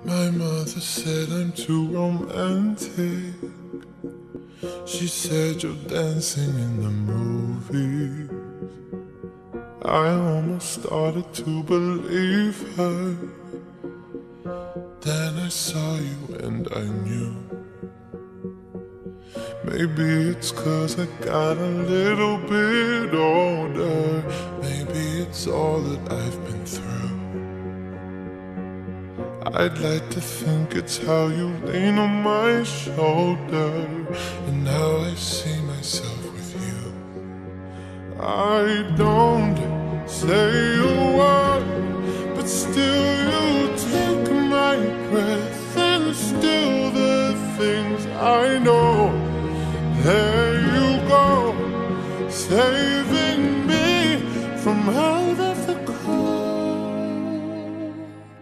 My mother said I'm too romantic. She said you're dancing in the movies. I almost started to believe her. Then I saw you and I knew. Maybe it's 'cause I got a little bit older. Maybe it's all that I've been through. I'd like to think it's how you lean on my shoulder, and now I see myself with you. I don't say a word, but still you take my breath, and still the things I know. There you go, saving me from out of the cold.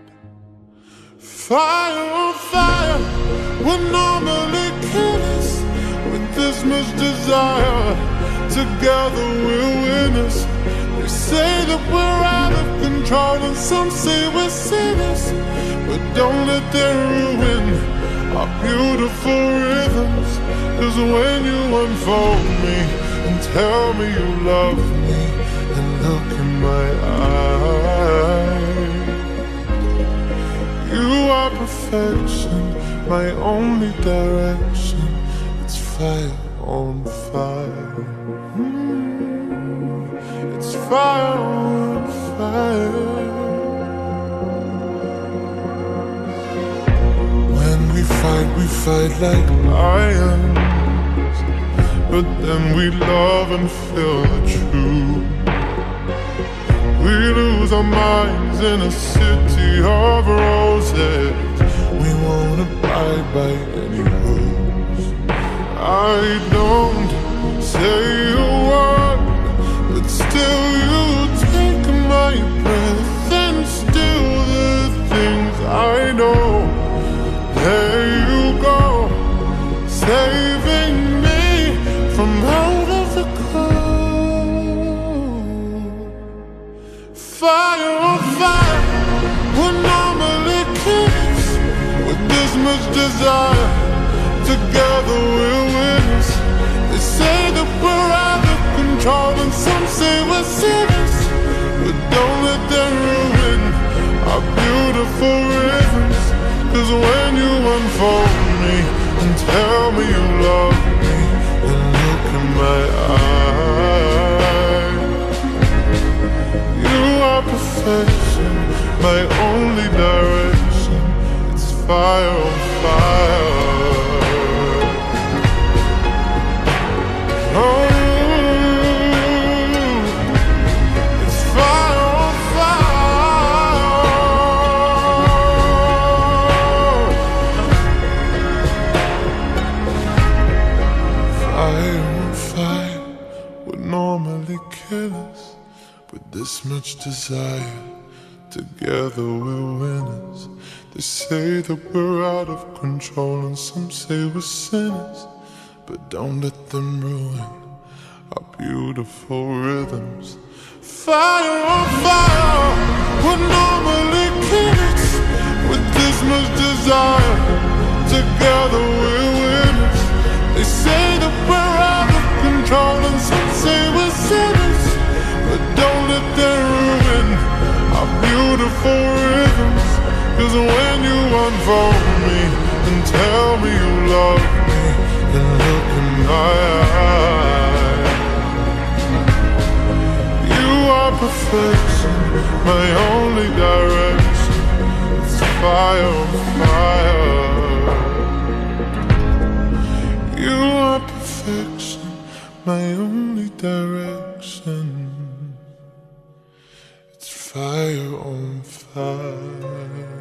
Fire on fire would normally kill us. With this much desire, together we're winners. They say that we're out of control, and some say we're sinners. But don't let them ruin our beautiful rhythms. 'Cause when you unfold me and tell me you love me, and look in my eyes, you are perfection, my only direction. It's fire on fire. It's fire on fire. When we fight like lions, but then we love and feel the truth. We lose our minds in a city of roses. We won't abide by any rules. I don't say a word, but still you take my breath, and still the things I know. There you go, saving me from out of the cold. Fire on fire would normally kill us. With this much desire, together we're winners. They say that we're out of control, and some say we're sinners. But don't let them ruin our beautiful rhythms. 'Cause when you unfold me and tell me you love me, and look in my eyes, you are perfection, my only direction. It's fire on fire. Oh, it's fire on fire. Fire on fire would normally kill us. With this much desire, together we're winners. They say that we're out of control, and some say we're sinners. But don't let them ruin our beautiful rhythms. Fire on fire would normally kill us. With this much desire, together we're winners. They say that we're out of control, and some say we're sinners. But don't let them ruin our beautiful rhythms. 'Cause when you unfold me and tell me you love me, and look in my eyes, you are perfection, my only direction. It's fire on fire. You are perfection, my only direction. It's fire on fire.